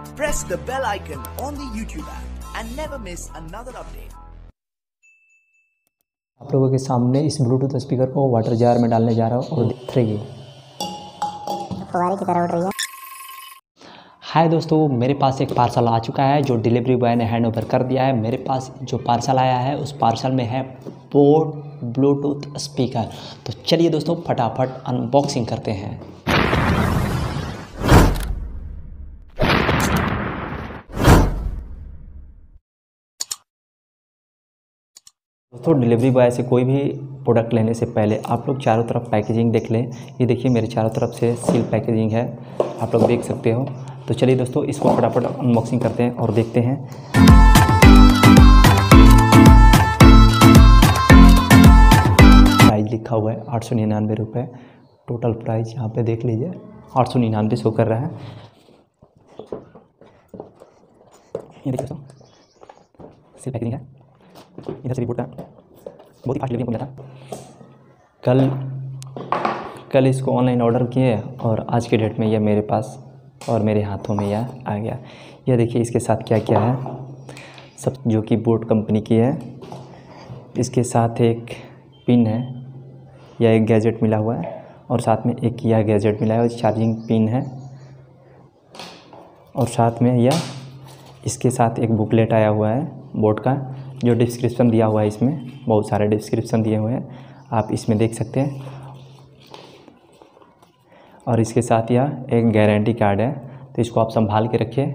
Press the bell icon on the YouTube app and never miss another update. आप लोगों के सामने इस ब्लूटूथ स्पीकर को वाटर जार में डालने जा रहा हूँ और देख रही फुहारे की तरह उड़ रही है। हाय दोस्तों, मेरे पास एक पार्सल आ चुका है जो डिलीवरी बॉय ने हैंड ओवर कर दिया है। मेरे पास जो पार्सल आया है उस पार्सल में है बोट ब्लूटूथ स्पीकर। तो चलिए दोस्तों फटाफट अनबॉक्सिंग करते हैं। दोस्तों डिलीवरी बॉय से कोई भी प्रोडक्ट लेने से पहले आप लोग चारों तरफ पैकेजिंग देख लें। ये देखिए मेरे चारों तरफ से सील पैकेजिंग है, आप लोग देख सकते हो। तो चलिए दोस्तों इसको फटाफट अनबॉक्सिंग करते हैं और देखते हैं। प्राइस लिखा हुआ है 899 रुपये। टोटल प्राइस यहाँ पे देख लीजिए 899 शो कर रहा है। ये देखिए दोस्तों सील पैकेजिंग है। इधर से भी बोर्ड का बहुत ही फास्ट डिलीवरी मिला था। कल इसको ऑनलाइन ऑर्डर किए और आज के डेट में यह मेरे पास और मेरे हाथों में यह आ गया। यह देखिए इसके साथ क्या क्या है, सब जो कि बोट कंपनी की है। इसके साथ एक पिन है, यह एक गैजेट मिला हुआ है और साथ में एक यह गैजेट मिला है और चार्जिंग पिन है। और साथ में यह इसके साथ एक बुकलेट आया हुआ है बोट का, जो डिस्क्रिप्शन दिया हुआ है। इसमें बहुत सारे डिस्क्रिप्शन दिए हुए हैं, आप इसमें देख सकते हैं। और इसके साथ यह एक गारंटी कार्ड है, तो इसको आप संभाल के रखिए।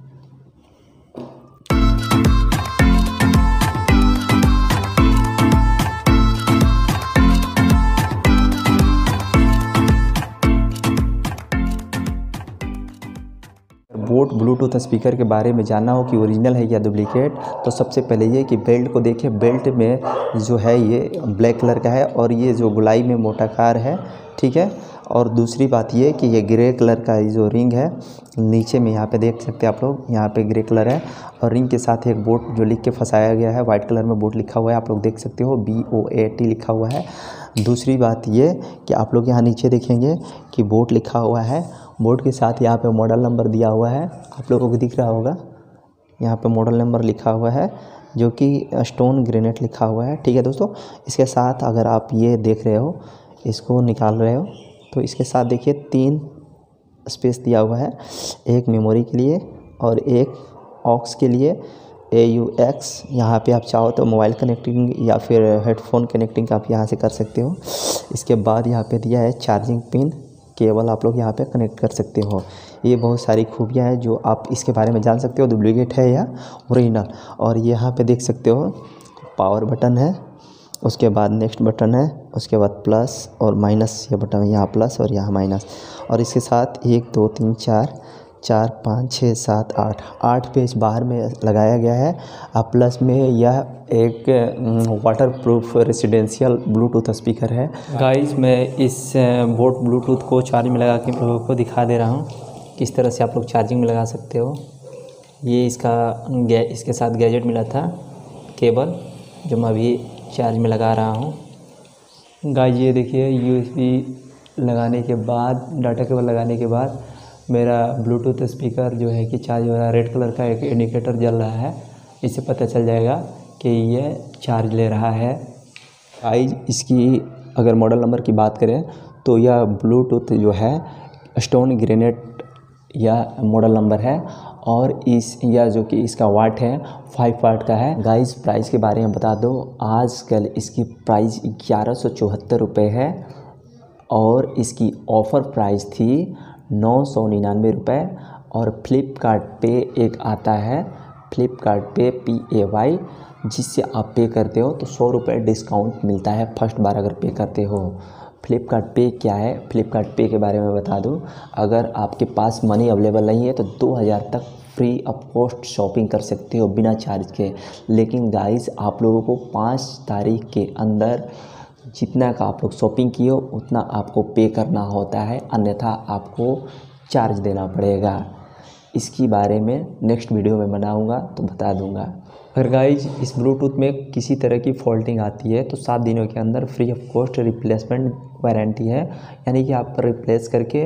बोट ब्लूटूथ स्पीकर के बारे में जानना हो कि ओरिजिनल है या डुप्लीकेट, तो सबसे पहले ये कि बेल्ट को देखिए। बेल्ट में जो है ये ब्लैक कलर का है और ये जो गुलाई में मोटाकार है, ठीक है। और दूसरी बात ये कि ये ग्रे कलर का जो रिंग है नीचे में, यहाँ पे देख सकते हैं आप लोग, यहाँ पे ग्रे कलर है और रिंग के साथ एक बोट जो लिख के फंसाया गया है, वाइट कलर में बोट लिखा हुआ है, आप लोग देख सकते हो BOAT लिखा हुआ है। दूसरी बात ये कि आप लोग यहाँ नीचे देखेंगे कि बोट लिखा हुआ है। बोट के साथ यहाँ पे मॉडल नंबर दिया हुआ है, आप लोगों को दिख रहा होगा। यहाँ पे मॉडल नंबर लिखा हुआ है जो कि स्टोन ग्रेनाइट लिखा हुआ है, ठीक है दोस्तों। इसके साथ अगर आप ये देख रहे हो, इसको निकाल रहे हो, तो इसके साथ देखिए 3 स्पेस दिया हुआ है, एक मेमोरी के लिए और एक ऑक्स के लिए AUX। यहाँ पे आप चाहो तो मोबाइल कनेक्टिंग या फिर हेडफोन कनेक्टिंग आप यहाँ से कर सकते हो। इसके बाद यहाँ पे दिया है चार्जिंग पिन, केबल आप लोग यहाँ पे कनेक्ट कर सकते हो। ये बहुत सारी खूबियाँ हैं जो आप इसके बारे में जान सकते हो, डुप्लीकेट है या ओरिजिनल। और यहाँ पे देख सकते हो पावर बटन है, उसके बाद नेक्स्ट बटन है, उसके बाद प्लस और माइनस, ये बटन यहाँ प्लस और यहाँ माइनस। और इसके साथ 1 2 3 4 5 6 7 8 पेज बाहर में लगाया गया है। अब प्लस में यह एक वाटरप्रूफ रेसिडेंशियल ब्लूटूथ स्पीकर है। गाइस मैं इस बोट ब्लूटूथ को चार्ज में लगा के लोगों को दिखा दे रहा हूँ किस तरह से आप लोग चार्जिंग में लगा सकते हो। ये इसके साथ गैजेट मिला था, केबल, जो मैं अभी चार्ज में लगा रहा हूँ। गाइस ये देखिए USB लगाने के बाद, डाटा केबल लगाने के बाद मेरा ब्लूटूथ स्पीकर जो है कि चार्ज हो रहा है। रेड कलर का एक इंडिकेटर जल रहा है, इससे पता चल जाएगा कि ये चार्ज ले रहा है। गाइस इसकी अगर मॉडल नंबर की बात करें तो यह ब्लूटूथ जो है स्टोन ग्रेनाइट या मॉडल नंबर है और यह जो कि इसका वाट है 5 वाट का है। गाइस प्राइस के बारे में बता दो, आजकल इसकी प्राइस 1174 रुपये है और इसकी ऑफ़र प्राइस थी 999 रुपये। और फ्लिपकार्ट पे एक आता है, फ्लिपकार्ट पे PAY, जिससे आप पे करते हो तो 100 रुपये डिस्काउंट मिलता है फर्स्ट बार अगर पे करते हो। फ्लिपकार्ट पे क्या है, फ्लिपकार्ट पे के बारे में बता दूं, अगर आपके पास मनी अवेलेबल नहीं है तो 2000 तक फ्री ऑफ कॉस्ट शॉपिंग कर सकते हो बिना चार्ज के। लेकिन गाइस आप लोगों को 5 तारीख के अंदर जितना का आप लोग शॉपिंग किए हो उतना आपको पे करना होता है, अन्यथा आपको चार्ज देना पड़ेगा। इसकी बारे में नेक्स्ट वीडियो में बनाऊंगा तो बता दूंगा। अगर गाइज इस ब्लूटूथ में किसी तरह की फॉल्टिंग आती है तो 7 दिनों के अंदर free of cost replacement warranty है, यानी कि आप रिप्लेस करके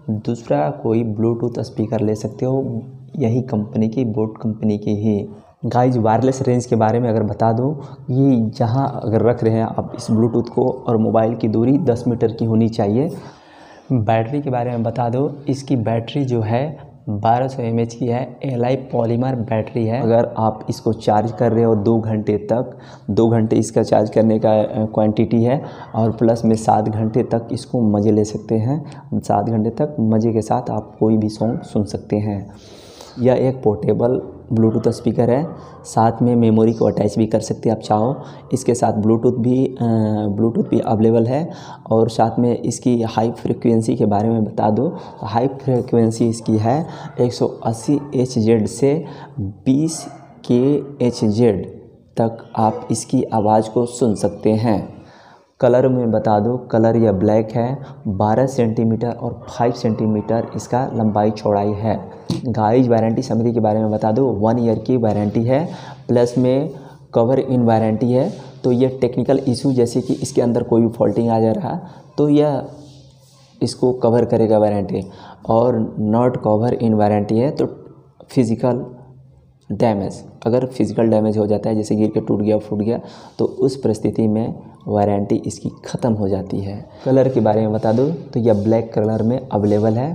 दूसरा कोई ब्लूटूथ स्पीकर ले सकते हो, यही कंपनी की, बोट कंपनी की ही। गाइज वायरलेस रेंज के बारे में अगर बता दूं, ये जहां अगर रख रहे हैं आप इस ब्लूटूथ को और मोबाइल की दूरी 10 मीटर की होनी चाहिए। बैटरी के बारे में बता दो, इसकी बैटरी जो है 1200 mAh की है, एलआई पॉलीमर बैटरी है। अगर आप इसको चार्ज कर रहे हो 2 घंटे तक, 2 घंटे इसका चार्ज करने का क्वांटिटी है, और प्लस में 7 घंटे तक इसको मज़े ले सकते हैं। 7 घंटे तक मज़े के साथ आप कोई भी सॉन्ग सुन सकते हैं। यह एक पोर्टेबल ब्लूटूथ स्पीकर है, साथ में मेमोरी को अटैच भी कर सकते हैं आप चाहो। इसके साथ ब्लूटूथ भी अवेलेबल है, और साथ में इसकी हाई फ्रिक्वेंसी के बारे में बता दो, हाई फ्रिक्वेंसी इसकी है 180 Hz से 20 kHz तक आप इसकी आवाज़ को सुन सकते हैं। कलर में बता दो, कलर यह ब्लैक है, 12 सेंटीमीटर और 5 सेंटीमीटर इसका लंबाई चौड़ाई है। गाइज वारंटी समरी के बारे में बता दो, 1 ईयर की वारंटी है, प्लस में कवर इन वारंटी है। तो ये टेक्निकल इशू, जैसे कि इसके अंदर कोई भी फॉल्टिंग आ जा रहा तो यह इसको कवर करेगा वारंटी, और नॉट कवर इन वारंटी है तो फिज़िकल डैमेज, अगर फिज़िकल डैमेज हो जाता है, जैसे गिर के टूट गया, फूट गया, तो उस परिस्थिति में वारंटी इसकी ख़त्म हो जाती है। कलर के बारे में बता दो, तो यह ब्लैक कलर में अवेलेबल है।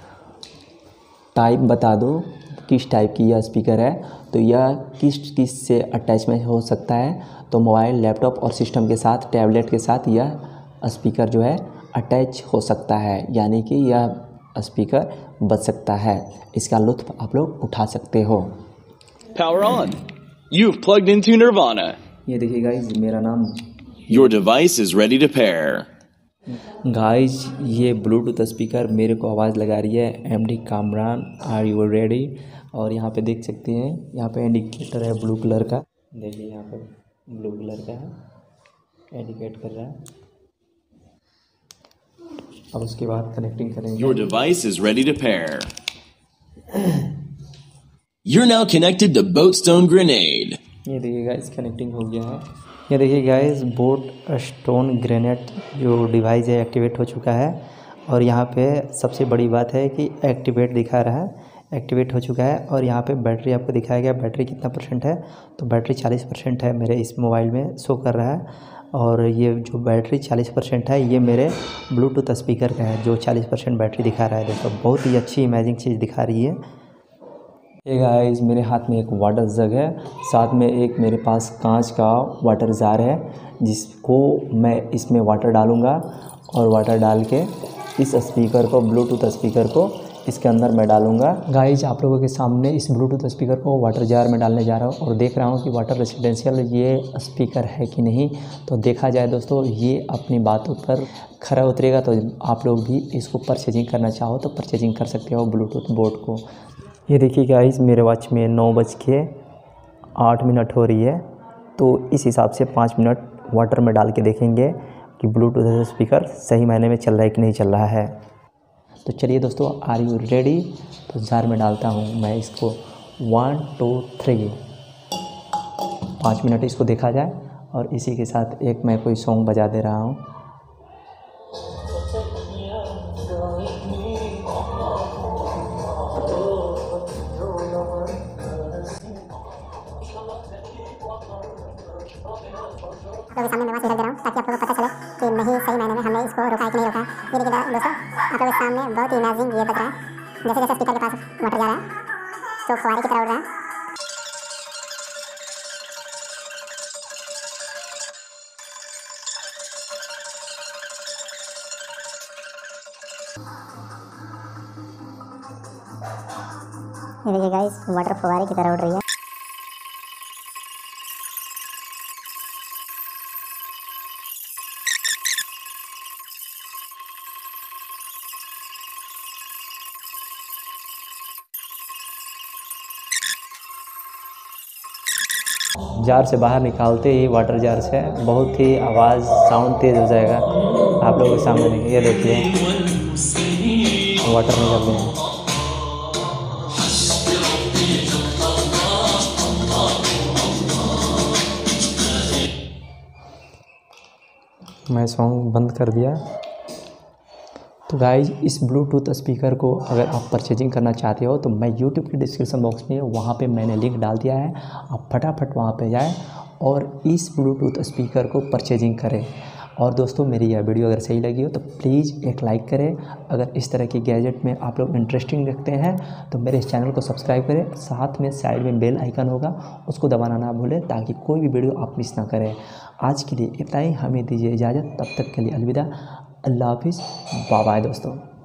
टाइप बता दो, किस टाइप की यह स्पीकर है, तो यह किस से अटैचमेंट हो सकता है, तो मोबाइल, लैपटॉप और सिस्टम के साथ, टैबलेट के साथ यह स्पीकर जो है अटैच हो सकता है, यानी कि यह स्पीकर बच सकता है। इसका लुत्फ़ आप लोग उठा सकते हो। Power on. You've plugged into Nirvana. ये देखिए गाइज, मेरा नाम, Your device is ready to pair. Guys ये ब्लूटूथ स्पीकर मेरे को आवाज़ लगा रही है MD Kamran, are you ready. और यहाँ पे देख सकते हैं, यहाँ पे इंडिकेटर है ब्लू कलर का, देखिए यहाँ पे ब्लू कलर का है, इंडिकेट कर रहा है। अब उसके बाद कनेक्टिंग करेंगे। Your device is ready to pair. You're now connected to Boatstone Grenade. ये देखिए गाइस, कनेक्टिंग हो गया है। ये देखिए गाइस, बोट स्टोन ग्रेनेड जो डिवाइस है एक्टिवेट हो चुका है। और यहाँ पे सबसे बड़ी बात है कि एक्टिवेट दिखा रहा है, एक्टिवेट हो चुका है। और यहाँ पे बैटरी आपको दिखाया गया, बैटरी कितना % है, तो बैटरी 40% है मेरे इस मोबाइल में शो कर रहा है। और ये जो बैटरी 40% है, ये मेरे ब्लूटूथ स्पीकर का है जो 40% बैटरी दिखा रहा है। दोस्तों बहुत ही अच्छी इमेजिंग चीज़ दिखा रही है। ये गाइस, मेरे हाथ में एक वाटर जग है, साथ में एक मेरे पास कांच का वाटर जार है, जिसको मैं इसमें वाटर डालूँगा, और वाटर डाल के इस स्पीकर को, ब्लूटूथ स्पीकर को इसके अंदर मैं डालूँगा। गाइस आप लोगों के सामने इस ब्लूटूथ स्पीकर को वाटर जार में डालने जा रहा हूँ, और देख रहा हूँ कि वाटर रेसिडेंशियल ये स्पीकर है कि नहीं। तो देखा जाए दोस्तों, ये अपनी बातों पर खरा उतरेगा, तो आप लोग भी इसको परचेजिंग करना चाहो तो परचेजिंग कर सकते हो ब्लूटूथ बोर्ड को। ये देखिए गाइस, मेरे वॉच में 9:08 हो रही है, तो इस हिसाब से 5 मिनट वाटर में डाल के देखेंगे कि ब्लूटूथ स्पीकर सही मायने में चल रहा है कि नहीं चल रहा है। तो चलिए दोस्तों, आर यू रेडी। तो जार में डालता हूँ मैं इसको, 1 2 3, 5 मिनट इसको देखा जाए। और इसी के साथ एक मैं कोई सॉन्ग बजा दे रहा हूँ। आप लोगों के सामने मैं वहाँ रख दे रहा हूँ ताकि आप लोगों को पता चले कि नहीं सही मायने में हमने इसको रोका है कि नहीं रोका। ये देखिए दोस्तों, आप लोगों के सामने बहुत ही इमेजिंग ये बज रहा है, जैसे जैसे स्पीकर के पास वाटर जा रहा है तो फुहारे की तरह उड़ रहा है। ये देखिए गाइस, वाटर फुहारे की तरह उड़ रही है। जार से बाहर निकालते ही वाटर जार से बहुत ही आवाज़ साउंड तेज़ हो जाएगा। आप लोगों के सामने देखिए, ये देखिए वाटर निकल रहे हैं। मैं सॉन्ग बंद कर दिया, तो गाइज इस ब्लूटूथ स्पीकर को अगर आप परचेजिंग करना चाहते हो तो मैं यूट्यूब के डिस्क्रिप्शन बॉक्स में वहाँ पे मैंने लिंक डाल दिया है, आप फटाफट वहाँ पे जाएं और इस ब्लूटूथ स्पीकर को परचेजिंग करें। और दोस्तों मेरी यह वीडियो अगर सही लगी हो तो प्लीज़ एक लाइक करें। अगर इस तरह की गैजेट में आप लोग इंटरेस्टिंग रखते हैं तो मेरे इस चैनल को सब्सक्राइब करें, साथ में साइड में बेल आइकन होगा उसको दबाना ना भूलें ताकि कोई भी वीडियो आप मिस ना करें। आज के लिए इतना ही, हमें दीजिए इजाज़त, तब तक के लिए अलविदा, अल्लाह हाफिज़, बाय बाय दोस्तों।